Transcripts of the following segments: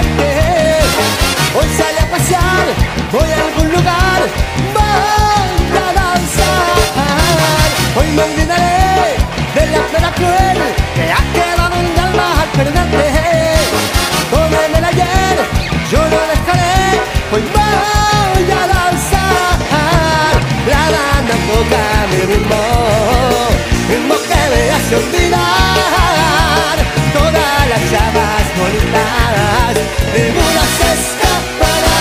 gente. Hoy salí a pasear, voy a algún lugar, voy a danzar. Hoy me olvidaré de la espera cruel que ha quedado en mi alma al perderte. Todo en el ayer yo lo dejaré, hoy voy a danzar. La banda toca mi ritmo, ritmo que me hace olvidar todas las llamas bonitas, ninguna se escapará.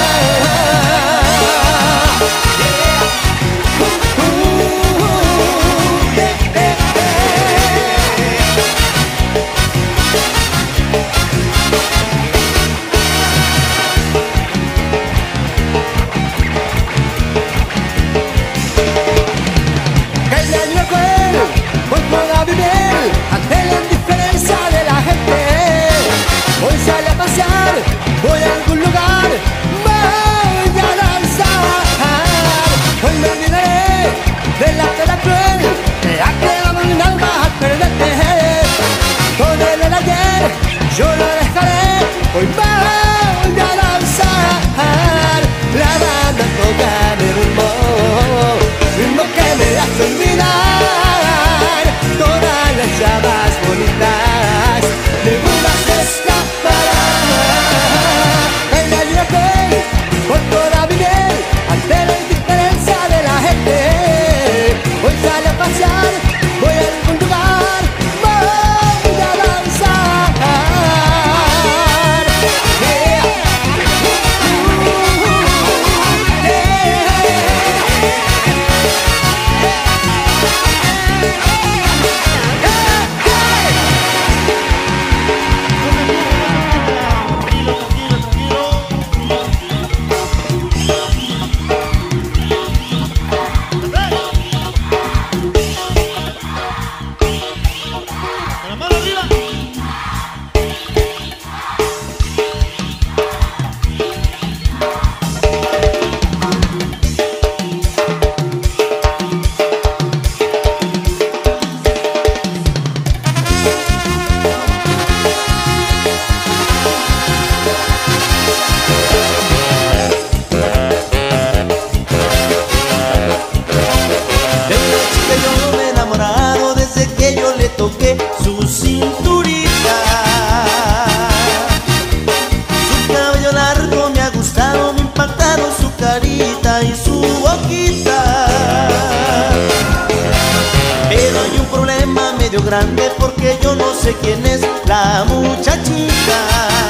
Ante la indiferencia de la gente, hoy salí a pasear, voy a algún lugar, voy a danzar. Hoy me olvidaré de la pena cruel que ha quedado en mi alma al perderte. Todo en el ayer yo lo dejaré, hoy voy a danzar. La banda toca mi ritmo, ritmo que me hace olvidar todas las llamas bonitas, ninguna se escapará. Engañate por toda mi piel ante la indiferencia de la gente. Hoy salí a pasear, voy a algún lugar, voy a danzar. Su cinturita, su cabello largo me ha gustado, me ha impactado su carita y su boquita. Pero hay un problema medio grande porque yo no sé quién es la muchachita.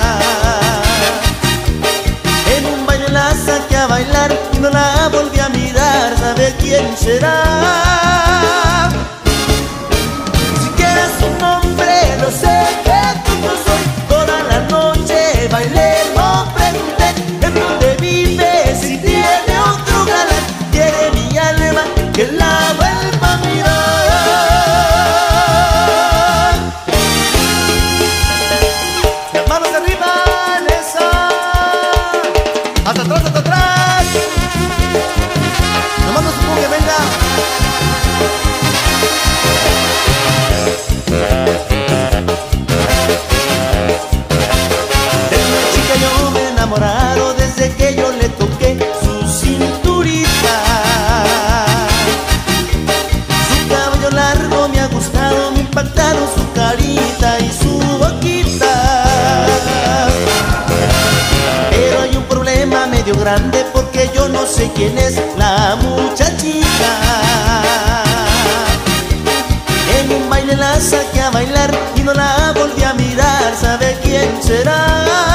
En un baile la saqué a bailar y no la volví a mirar, ¿sabe quién será? Su nombre lo sé, que tú no soy. Toda la noche bailé, no pregunté en dónde vive, si tiene otro galán. Quiere mi alma que la vuelva a mirar. Las manos arriba, esa. Hasta atrás, hasta atrás. Nomás no supongo que venga. Desde que yo le toqué su cinturita, su cabello largo me ha gustado, me ha impactado su carita y su boquita. Pero hay un problema medio grande porque yo no sé quién es la muchachita. En un baile la saqué a bailar y no la volví a mirar, ¿sabe quién será?